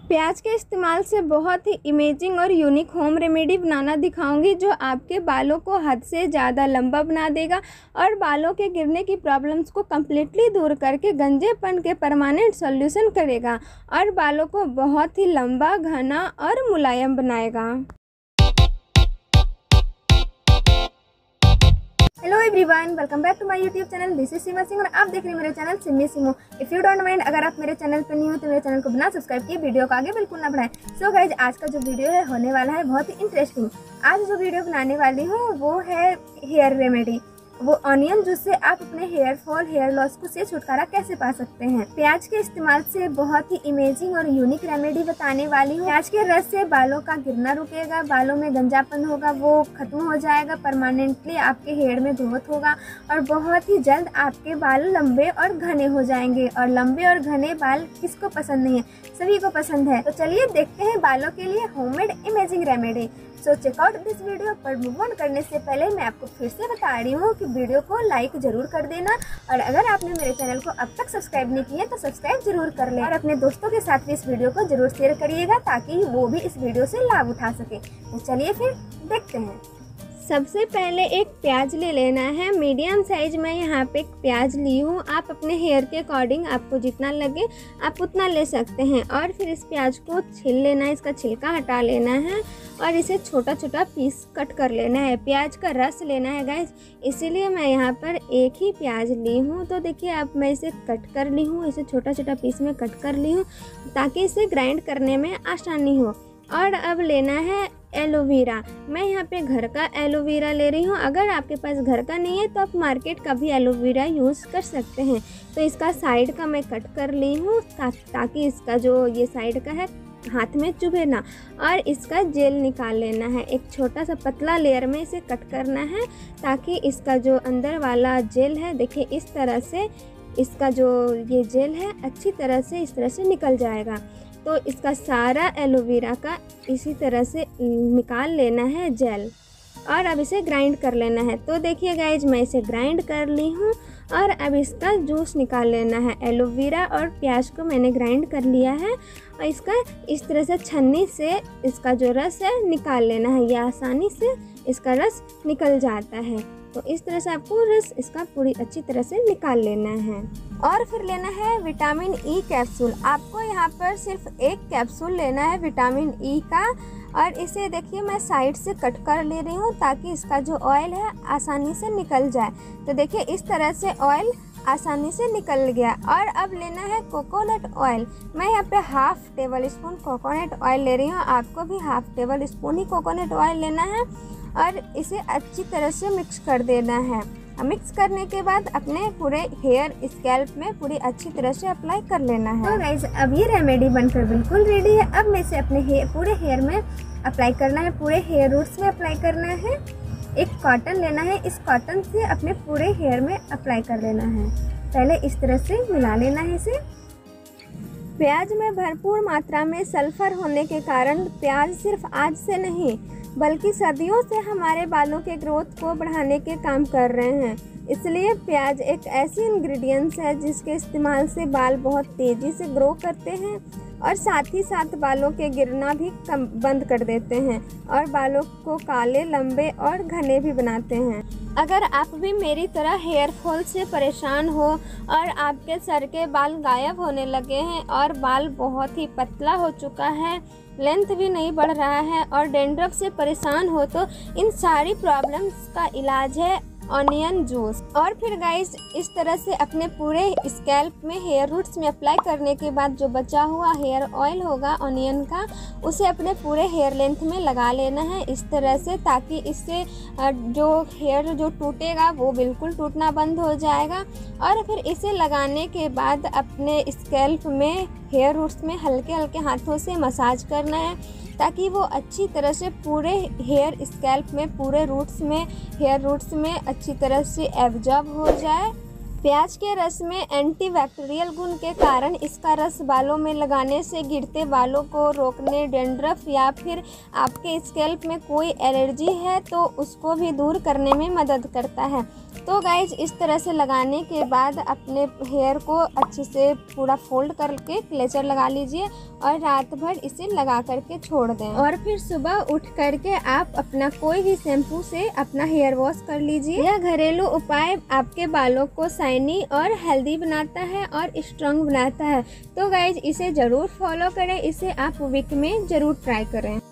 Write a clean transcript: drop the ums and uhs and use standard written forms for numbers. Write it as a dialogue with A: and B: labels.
A: प्याज के इस्तेमाल से बहुत ही इमेजिंग और यूनिक होम रेमेडी बनाना दिखाऊंगी जो आपके बालों को हद से ज़्यादा लंबा बना देगा और बालों के गिरने की प्रॉब्लम्स को कम्प्लीटली दूर करके गंजेपन के परमानेंट सॉल्यूशन करेगा और बालों को बहुत ही लंबा, घना और मुलायम बनाएगा। Hello everyone, welcome back to my YouTube channel. This is Seema Singh और आप देख रहे हैं मेरे channel Simi Simo. If you don't mind, अगर आप मेरे चैनल पर न्यू हो तो मेरे चैनल को बिना सब्सक्राइब किए वीडियो को आगे बिल्कुल ना बढ़ाएं। सो गाइज, आज का जो वीडियो है होने वाला है बहुत ही इंटरेस्टिंग। आज जो वीडियो बनाने वाली हूँ वो है हेयर रेमेडी। वो ऑनियन जूस से आप अपने हेयर फॉल, हेयर लॉस को से छुटकारा कैसे पा सकते हैं। प्याज के इस्तेमाल से बहुत ही इमेजिंग और यूनिक रेमेडी बताने वाली हूँ। प्याज के रस से बालों का गिरना रुकेगा, बालों में गंजापन होगा वो खत्म हो जाएगा, परमानेंटली आपके हेयर में ग्रोथ होगा और बहुत ही जल्द आपके बाल लंबे और घने हो जाएंगे। और लंबे और घने बाल किसको पसंद नहीं है, सभी को पसंद है। तो चलिए देखते हैं बालों के लिए homemade amazing remedy. So check out this video. पर मूव ऑन करने से पहले मैं आपको फिर से बता रही हूँ कि वीडियो को लाइक जरूर कर देना और अगर आपने मेरे चैनल को अब तक सब्सक्राइब नहीं किया तो सब्सक्राइब जरूर कर लें और अपने दोस्तों के साथ भी इस वीडियो को जरूर शेयर करिएगा ताकि वो भी इस वीडियो से लाभ उठा सके। तो चलिए फिर देखते हैं। सबसे पहले एक प्याज ले लेना है। मीडियम साइज में यहाँ पे एक प्याज ली हूँ। आप अपने हेयर के अकॉर्डिंग आपको जितना लगे आप उतना ले सकते हैं। और फिर इस प्याज को छील लेना है, इसका छिलका हटा लेना है और इसे छोटा छोटा पीस कट कर लेना है। प्याज का रस लेना है गाइस, इसीलिए मैं यहाँ पर एक ही प्याज ली हूँ। तो देखिए अब मैं इसे कट कर ली हूँ, इसे छोटा छोटा पीस में कट कर ली हूँ ताकि इसे ग्राइंड करने में आसानी हो। और अब लेना है एलोवेरा। मैं यहाँ पे घर का एलोवेरा ले रही हूँ। अगर आपके पास घर का नहीं है तो आप मार्केट का भी एलोवेरा यूज़ कर सकते हैं। तो इसका साइड का मैं कट कर ली हूँ ताकि इसका जो ये साइड का है हाथ में चुभे ना। और इसका जेल निकाल लेना है। एक छोटा सा पतला लेयर में इसे कट करना है ताकि इसका जो अंदर वाला जेल है, देखिए इस तरह से इसका जो ये जेल है अच्छी तरह से इस तरह से निकल जाएगा। तो इसका सारा एलोवेरा का इसी तरह से निकाल लेना है जेल और अब इसे ग्राइंड कर लेना है। तो देखिए गाइज, मैं इसे ग्राइंड कर ली हूँ और अब इसका जूस निकाल लेना है। एलोवेरा और प्याज को मैंने ग्राइंड कर लिया है और इसका इस तरह से छन्नी से इसका जो रस है निकाल लेना है। यह आसानी से इसका रस निकल जाता है। तो इस तरह से आपको रस इसका पूरी अच्छी तरह से निकाल लेना है। और फिर लेना है विटामिन ई कैप्सूल। आपको यहाँ पर सिर्फ एक कैप्सूल लेना है विटामिन ई का और इसे देखिए मैं साइड से कट कर ले रही हूँ ताकि इसका जो ऑयल है आसानी से निकल जाए। तो देखिए इस तरह से ऑयल आसानी से निकल गया। और अब लेना है कोकोनट ऑयल। मैं यहाँ पे half tablespoon coconut oil ले रही हूँ। आपको भी हाफ टेबल स्पून ही कोकोनट ऑयल लेना है और इसे अच्छी तरह से मिक्स कर देना है। मिक्स करने के बाद अपने पूरे हेयर स्कैल्प में पूरी अच्छी तरह से अप्लाई कर लेना है। तो गाइस, अब ये रेमेडी बनकर बिल्कुल रेडी है। अब मैं इसे अपने पूरे हेयर में अप्लाई करना है, पूरे हेयर रूट्स में अप्लाई करना है। एक कॉटन लेना है, इस कॉटन से अपने पूरे हेयर में अप्लाई कर लेना है। पहले इस तरह से मिला लेना है इसे। प्याज में भरपूर मात्रा में सल्फर होने के कारण प्याज सिर्फ आज से नहीं बल्कि सदियों से हमारे बालों के ग्रोथ को बढ़ाने के काम कर रहे हैं। इसलिए प्याज एक ऐसी इंग्रेडिएंट्स है जिसके इस्तेमाल से बाल बहुत तेज़ी से ग्रो करते हैं और साथ ही साथ बालों के गिरना भी कम बंद कर देते हैं और बालों को काले, लंबे और घने भी बनाते हैं। अगर आप भी मेरी तरह हेयर फॉल से परेशान हो और आपके सर के बाल गायब होने लगे हैं और बाल बहुत ही पतला हो चुका है, लेंथ भी नहीं बढ़ रहा है और डैंड्रफ से परेशान हो, तो इन सारी प्रॉब्लम्स का इलाज है ऑनियन जूस। और फिर गाइस, इस तरह से अपने पूरे स्कैल्प में हेयर रूट्स में अप्लाई करने के बाद जो बचा हुआ हेयर ऑयल होगा ऑनियन का, उसे अपने पूरे हेयर लेंथ में लगा लेना है इस तरह से ताकि इससे जो हेयर जो टूटेगा वो बिल्कुल टूटना बंद हो जाएगा। और फिर इसे लगाने के बाद अपने स्कैल्प में हेयर रूट्स में हल्के हल्के हाथों से मसाज करना है ताकि वो अच्छी तरह से पूरे हेयर स्कैल्प में, पूरे रूट्स में, हेयर रूट्स में अच्छी तरह से एब्जॉर्ब हो जाए। प्याज के रस में एंटीबैक्टीरियल गुण के कारण इसका रस बालों में लगाने से गिरते बालों को रोकने, डैंड्रफ या फिर आपके स्कैल्प में कोई एलर्जी है तो उसको भी दूर करने में मदद करता है। तो गाइज इस तरह से लगाने के बाद अपने हेयर को अच्छे से पूरा फोल्ड करके क्लेचर लगा लीजिए और रात भर इसे लगा करके छोड़ दें और फिर सुबह उठ करके आप अपना कोई भी शैम्पू से अपना हेयर वॉश कर लीजिए। यह घरेलू उपाय आपके बालों को शाइनी और हेल्दी बनाता है और स्ट्रॉन्ग बनाता है। तो गाइज इसे ज़रूर फॉलो करें, इसे आप वीक में ज़रूर ट्राई करें।